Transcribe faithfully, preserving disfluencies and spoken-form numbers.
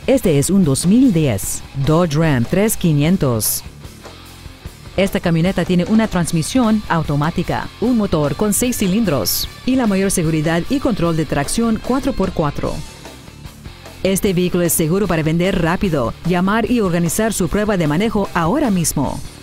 Este es un dos mil diez Dodge Ram tres mil quinientos. Esta camioneta tiene una transmisión automática, un motor con seis cilindros y la mayor seguridad y control de tracción cuatro por cuatro. Este vehículo es seguro para vender rápido. Llamar y organizar su prueba de manejo ahora mismo.